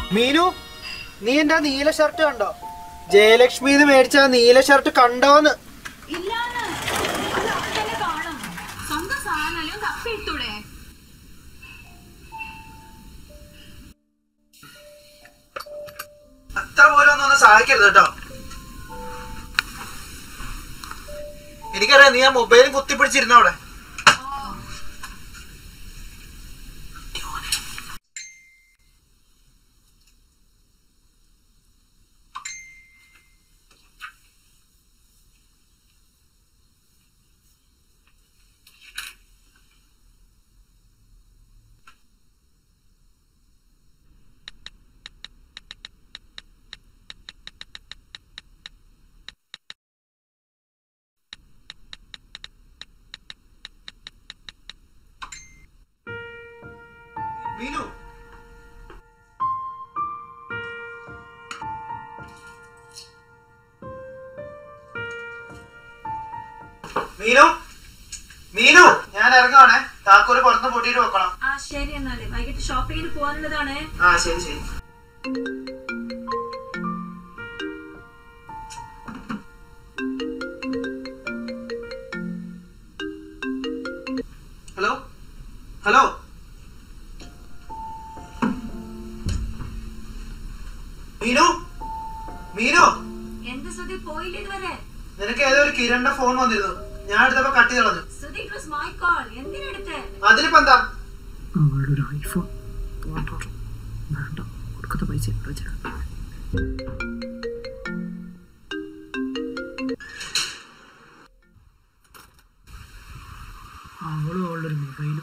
മീനു, നീ എന്താ നീല ഷർട്ട് കണ്ടോ? ജയലക്ഷ്മിന്ന് മേടിച്ച നീല ഷർട്ട് കണ്ടോന്ന്? അത്ര പോലും ഒന്നും സഹായിക്കരുത് കേട്ടോ. എനിക്കറിയാം നീ ആ മൊബൈലും കുത്തിപ്പിടിച്ചിരുന്ന അവിടെ. മീനു, മീനു, മീനു, ഞാൻ ഇറങ്ങുവാണേ. താക്കോല് പുറത്ത് പൊട്ടിയിട്ട് വെക്കണം. ശരി, എന്നാലേ വൈകിട്ട് ഷോപ്പിങ്ങിന് പോകാനുള്ളതാണ്. ശരി ശരി. ഹലോ ഹലോ, മീനു, മീനു, എന്ത് സുധി പോയില്ല ഇതുവരെ? നിനക്ക് ഏതോ ഒരു കിരണിന്റെ ഫോൺ വന്നിരുന്നു. ഞാൻ എടുത്തപ്പോ കട്ട് ചെയ്ത് കളഞ്ഞു. അതിലിപ്പോ എന്താ? അവളൊരു ഐഫോൺ വേണ്ട, കൊടുക്കുന്ന പൈസ അവളും അവളുടെ മൊബൈലും.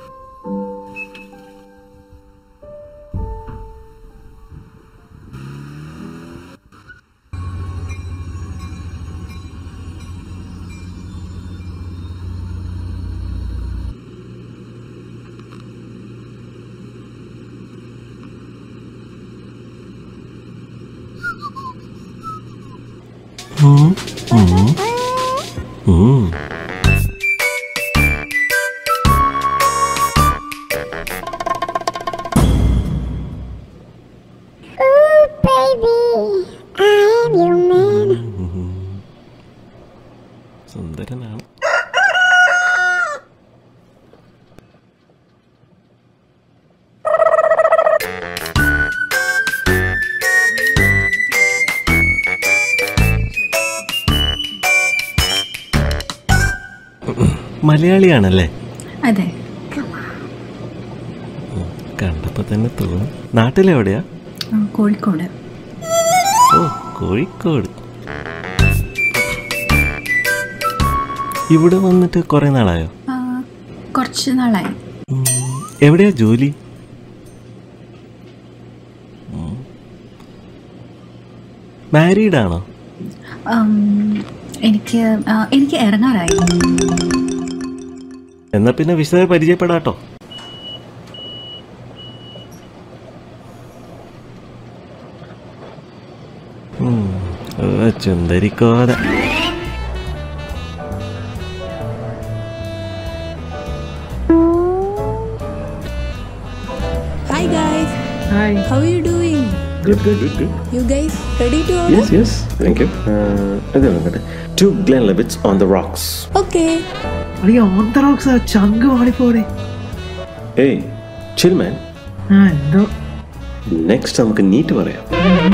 സുന്ദരനാണ്. മലയാളിയാണല്ലേ? അതെ, കണ്ടപ്പോ തന്നെ തോന്നി. നാട്ടിലെവിടെയാ? കോഴിക്കോട്. ഓ, കോഴിക്കോട്. ഇവിടെ വന്നിട്ട് കുറെ നാളായോ? കുറച്ച് നാളായി. എവിടെയാ ജോലി? മാരീഡ് ആണോ? എനിക്ക് ഇറങ്ങാറായി. എന്നാ പിന്നെ വിശദമായി പരിചയപ്പെടാട്ടോ. ചുന്ദരിക്കോത. Hi guys. Hi. How are you doing? Good. You guys ready to order? Yes. Thank you. 2 Glenlivets on the rocks. Okay. On the rocks ചങ്ക് വാളിപ്പോടെ. Hey, chill man. എന്തോ നെക്സ്റ്റ് നമുക്ക് നീറ്റ് പറയാം.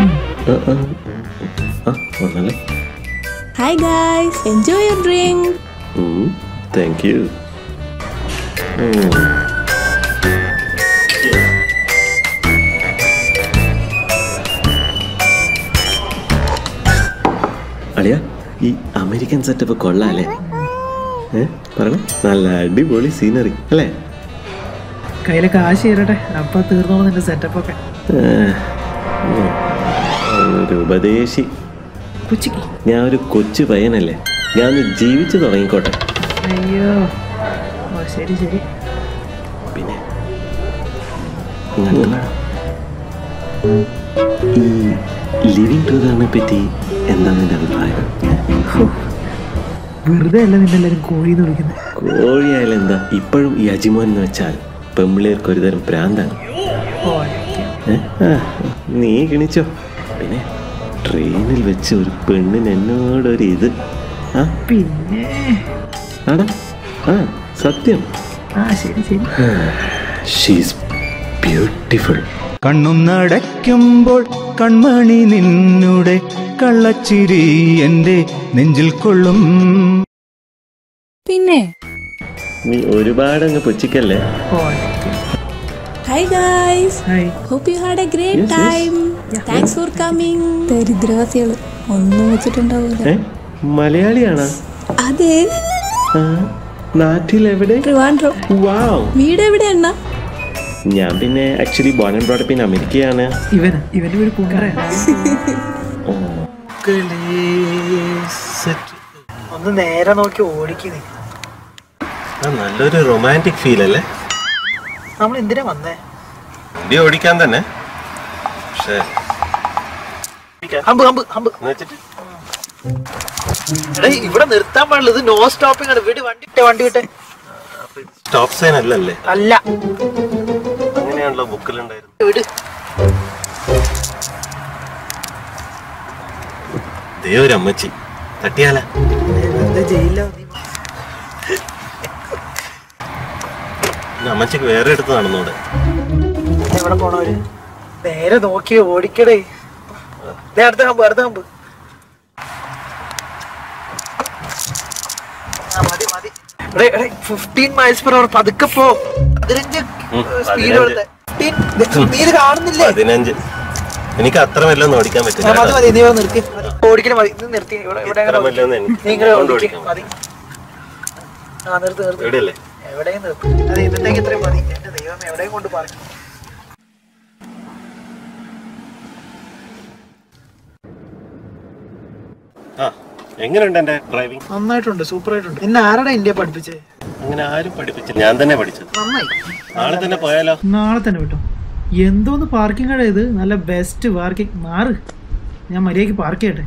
വന്നല്ലേ. Hi guys. Enjoy your drink. Thank you. അളിയ, ഈ American setup കൊള്ളാല്ലേ? പറയണേ, നല്ല അടിപൊളി സീനറി അല്ലേ? കയ്യിലെ കാശ് തരട്ടെ, അപ്പൊ തീർന്നോ നിന്റെ സെറ്റപ്പ് ഒക്കെ. ഒരു ഉപദേശി. ഞാൻ ഒരു കൊച്ചു പയ്യനല്ലേ, ഞാൻ ഒന്ന് ജീവിച്ചു തുടങ്ങിക്കോട്ടെ. അയ്യോ, ശരി. പിന്നെ ഈ ലിവിങ് ടുഗദറിനെ പറ്റി എന്താ നിന്റെ അഭിപ്രായം? വെറുതെ അല്ല നിന്നെല്ലാരും കോഴിന്ന് വിളിക്കുന്നത്. കോഴിയായാലും എന്താ, ഇപ്പോഴും ഈ അജിമോൻ എന്ന് വെച്ചാൽ പെമ്പിള്ളേർക്ക് ഒരുതരം ഭ്രാന്താണ്. നീ കിണിച്ചോ. പിന്നെ ട്രെയിനിൽ വെച്ച് ഒരു പെണ്ണിന് എന്നോടൊരു ഇത്. ആ പിന്നെ ആടാ, ആ സത്യം. ആ ശരി ശരി. She's beautiful. കണ്ണും നടക്കുമ്പോൾ കൺമണി നിന്നുടെ കള്ളച്ചിരി എൻ്റെ നെഞ്ചിൽ കൊള്ളും. പിന്നെ നീ ഒരുപാടങ്ങ് പുച്ഛിക്കല്ലേ. Hi guys, hi. hope you had a great Yes, yes. time. Thanks for coming. ദരിദ്രവാസികള് ഒന്നും വെച്ചിട്ടുണ്ടാവൂല. മലയാളിയാണോ? അതെ, ആ, നാട്ടിൽ എവിടെ? ട്രിവാൻഡ്രം. വാവ്. വീട് എവിടെയാണ്? ഞാൻ പിന്നെ actually born and brought up in അമേരിക്കയാണ്. ഇവന്റെ വീട് കുണ്ടറയാണ്. ഒന്ന് നേരെ നോക്കി ഓടിക്കുന്നേ. നല്ലൊരു റൊമാൻറ്റിക് ഫീൽ അല്ലേ? നമ്മൾ എന്തിനാ വന്നേ? വണ്ടി ഓടിക്കാൻ തന്നെ. പക്ഷേ ഹമ്പ് ഹമ്പ് ഹമ്പ്. എടേ, ഇവിടെ നിർത്താൻ പാടില്ല. ഇത് നോ സ്റ്റോപ്പിംഗ് ആണ്. വീട് വണ്ടി വിട്ടെ. സ്റ്റോപ്പ് സൈൻ അല്ലല്ലേ? അല്ല, അങ്ങനെയാണല്ലോ ബുക്കിലുണ്ടായിരുന്നു. വീട്. ദേ ഒരു അമ്മച്ചി തട്ടിയാല. ജയിലില. അമ്മച്ചിക്ക് വേറെ എടുത്ത് നടന്നൂടെ? എവിടെ പോണവര്? നേരെ നോക്കി ഓടിക്കടേ. അടുത്ത ഹമ്പ്, അടുത്ത ഹമ്പ്. മതി മതി. 15 miles per hour. പതുക്കെ പോ. 15 സ്പീഡ്. നീ ഇത് കാണുന്നില്ലേ? 15. എനിക്ക് അത്ര വല്ലതും ഓടിക്കാൻ പറ്റില്ല. മതി മതി. നീ നിർത്തി. ഓടിക്കല് മതി. ഇത് നിർത്തി. ഇവിടെ മതി. ആ നിർത്തി നിർത്തി. എവിടെയല്ലേ? എവിടെയും നിർത്തി. അതെ, ഇന്നത്തേക്ക് ഇത്രയും മതി. എന്റെ ദൈവം, എവിടെയും കൊണ്ട് പറഞ്ഞു. എങ്ങനെയുണ്ട് എന്റെ ഡ്രൈവിംഗ്? നന്നായിട്ടുണ്ട്, സൂപ്പർ ആയിട്ടുണ്ട്. എന്നെ ആരാടാ ഇന്ത്യ പഠിപ്പിച്ചേ? അങ്ങനെ ആരും പഠിപ്പിച്ചില്ല, ഞാൻ തന്നെ പഠിച്ചത്. നന്നായി. നാളെ തന്നെ പോയാലോ? നാളെ തന്നെ വിട്ടോ. എന്തോന്ന് പാർക്കിംഗ് കട ഇത്? നല്ല ബെസ്റ്റ് പാർക്കിംഗ്. മാറ്, ഞാൻ മര്യാദക്ക് പാർക്ക് ചെയ്യട്ടെ.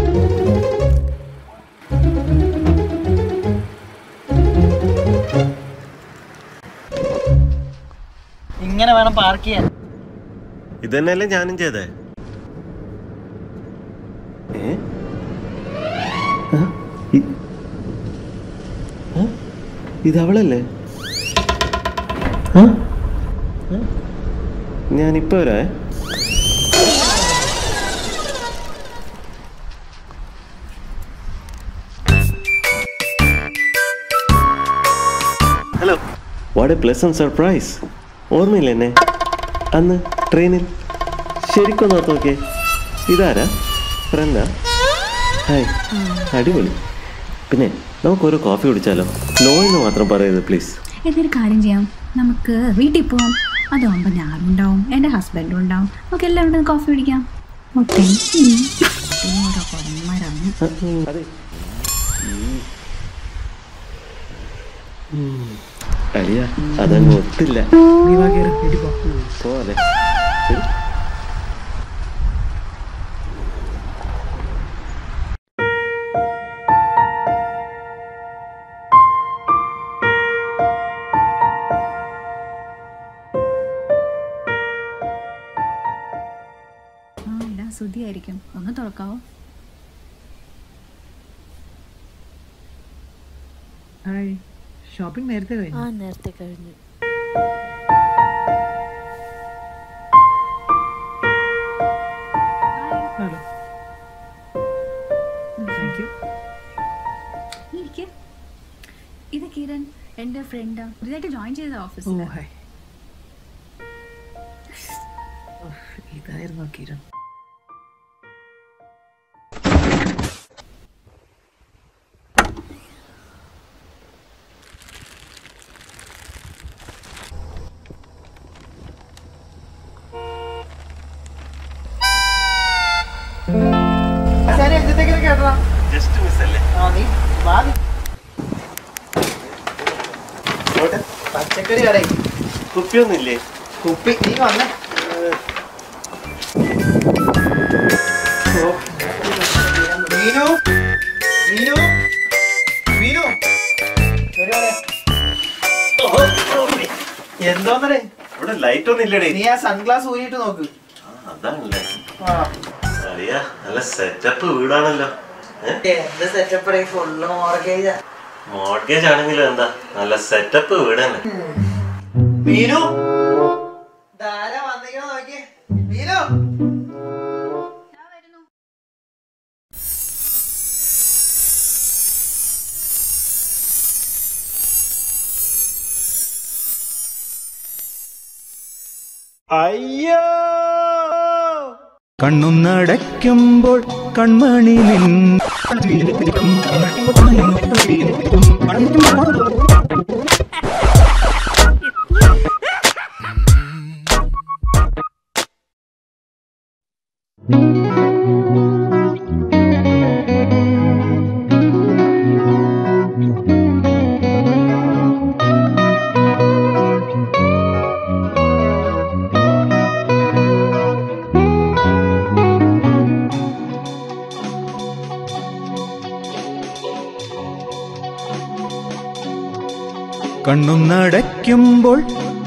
ഇങ്ങനെ വേണം പാർക്ക് ചെയ്യാൻ. ഇതന്നെയല്ലേ ഞാനും ചെയ്തേ. ഇതവളല്ലേ? ഞാനിപ്പോ വരാ. Hello. What a pleasant surprise. ഓർമ്മയില്ല എന്നെ അന്ന് ട്രെയിനിൽ? ശരിക്കൊന്ന് ഓർത്ത് നോക്കിയേ. ഇതാരാ? ഫ്രണ്ടാ? ഹായ്, അടിപൊളി. പിന്നെ നമുക്കൊരു കോഫി കുടിച്ചാലോ? നോ എന്ന് മാത്രം പറയരുത് പ്ലീസ്. എന്നൊരു കാര്യം ചെയ്യാം, നമുക്ക് വീട്ടിൽ പോവാം. അതാകുമ്പോൾ ഞാനും ഉണ്ടാവും, എൻ്റെ ഹസ്ബൻഡും ഉണ്ടാവും. നമുക്ക് എല്ലാം ഉണ്ടെന്ന് കോഫി കുടിക്കാം. ഓക്കെ. ഓരോ കൊറന്മാരാണ്. അതെ, അളിയ അതങ്ങ് ഒത്തില്ല. നീ വാ, കേറ്, വീട്ടിൽ പോ. പോവാതെ. ശ്രുതിയായിരിക്കും, ഒന്ന് തുറക്കാവോ? ഹായ്. ഷോപ്പിംഗ് നേരത്തെ കഴിഞ്ഞു? നേരത്തെ കഴിഞ്ഞു. ഹലോ. Thank you. ഇത് കിരൺ, എൻ്റെ ഫ്രണ്ടാ. പുതിയതായിട്ട് ജോയിൻ ചെയ്ത ഓഫീസിൽ. Oh hi. ഇതായിരുന്നു കിരൺ. ജസ്റ്റ് മിസ് അല്ലേ? പച്ചക്കറി കട. കുപ്പിയൊന്നുമില്ലേ? കുപ്പി നീ വന്നേ. മീനു മീനു മീനു എന്തോന്നടേ? ഇവിടെ ലൈറ്റ് ഒന്നും ഇല്ലടേ. നീ ആ സൺഗ്ലാസ് ഊരിയിട്ട് നോക്ക്. അതാണല്ലേ. അറിയാ, നല്ല സെറ്റപ്പ് വീടാണല്ലോ. എന്ത് സെറ്റപ്പ്? ഫുള്ള് മോർഗേജാ. മോർഗേജ് ആണെങ്കിലും എന്താ, നല്ല സെറ്റപ്പ് വീട് തന്നെ. മീനു ധാരാ വന്നിക്കണോ നോക്കിയേ. മീനു അയ്യോ കണ്ണും നടക്കുമ്പോൾ കൺമണി കണ്ണും നടക്കുമ്പോൾ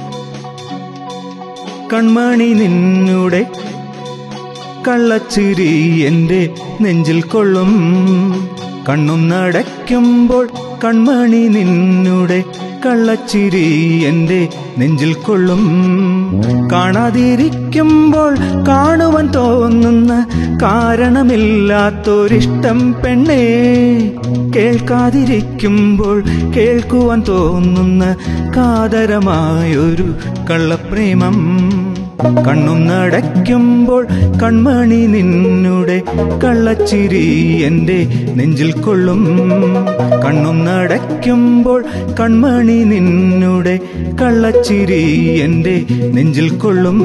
കൺമണി നിന്നുടെ കള്ളച്ചിരി എൻ്റെ നെഞ്ചിൽ കൊള്ളും. കണ്ണും നടക്കുമ്പോൾ കൺമണി നിന്നുടെ കള്ളച്ചിരി എൻ്റെ നെഞ്ചിൽ കൊള്ളും. കാണാതിരിക്കുമ്പോൾ കാണുവാൻ തോന്നുന്ന കാരണമില്ലാത്തൊരിഷ്ടം പെണ്ണേ, കേൾക്കാതിരിക്കുമ്പോൾ കേൾക്കുവാൻ തോന്നുന്ന കാതരമായൊരു കള്ളപ്രേമം. കണ്ണും നടക്കുമ്പോൾ കൺമണി നിന്നുടെ കള്ളച്ചിരി എൻ്റെ നെഞ്ചിൽ കൊള്ളും. കണ്ണും നടക്കുമ്പോൾ കൺമണി നിന്നുടെ കള്ളച്ചിരി എൻ്റെ നെഞ്ചിൽ കൊള്ളും.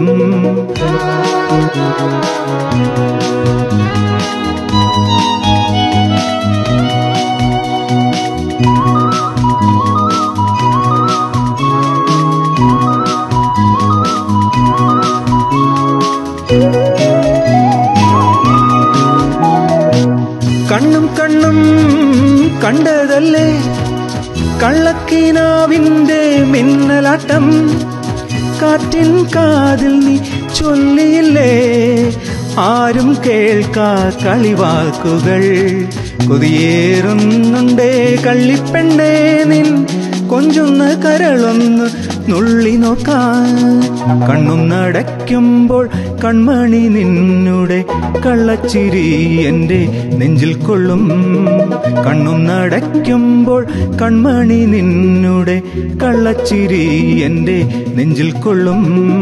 കണ്ണും കണ്ണും കണ്ടതല്ലേ കള്ളക്കിനാവിൻ്റെ മിന്നലാട്ടം. കാറ്റിൻ കാതിൽ നീ ചൊല്ലിയില്ലേ ആരും കേൾക്കാ കളിവാക്കുകൾ. കൊതിയേറുന്നുണ്ടേ കള്ളിപ്പെണ്ണേ നിൻ കൊഞ്ചുന്ന കരളൊന്ന് നുള്ളി നോക്കാൻ. കണ്ണും നടക്കുമ്പോൾ കൺമണി നിന്നുടെ കള്ളച്ചിരി എൻ്റെ നെഞ്ചിൽ കൊള്ളും. കണ്ണും നടക്കുമ്പോൾ കൺമണി നിന്നുടെ കള്ളച്ചിരി എൻ്റെ നെഞ്ചിൽ കൊള്ളും.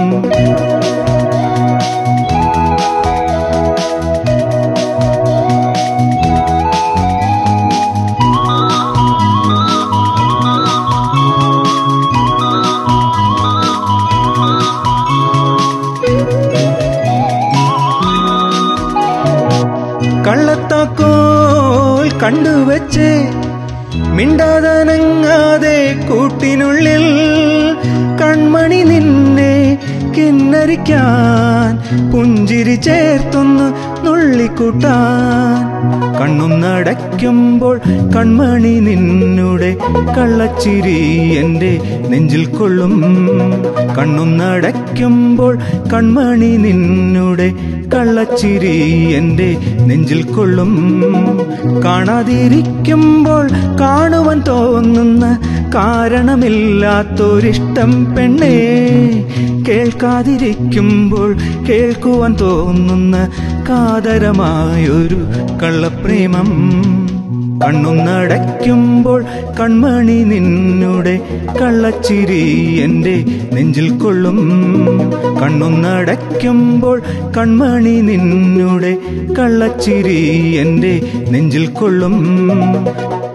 കള്ളത്താക്കോൽ കണ്ടുവച്ച് മിണ്ടാതനങ്ങാതെ കൂട്ടിനുള്ളിൽ കൺമണി നിന്നെ കിന്നരിക്കാൻ പുഞ്ചിരി ചേർത്തൊന്ന് നുള്ളിക്കൂട്ടാൻ. കണ്ണും നടക്കുമ്പോൾ കൺമണി നിന്നുടെ കള്ളച്ചിരി എൻ്റെ നെഞ്ചിൽ കൊള്ളും. കണ്ണും നടക്കുമ്പോൾ കൺമണി നിന്നുടെ കള്ളച്ചിരി എൻ്റെ നെഞ്ചിൽ കൊള്ളും. കാണാതിരിക്കുമ്പോൾ കാണുവാൻ തോന്നുന്ന കാരണമില്ലാത്തൊരിഷ്ടം പെണ്ണേ, കേൾക്കാതിരിക്കുമ്പോൾ കേൾക്കുവാൻ തോന്നുന്ന കാതരമായൊരു കള്ളപ്രേമം. കണ്ണും നടക്കുമ്പോൾ കൺമണി നിന്നുടെ കള്ളച്ചിരി എൻ്റെ നെഞ്ചിൽ കൊള്ളും. കണ്ണും നടക്കുമ്പോൾ കൺമണി നിന്നുടെ കള്ളച്ചിരി എൻ്റെ നെഞ്ചിൽ കൊള്ളും.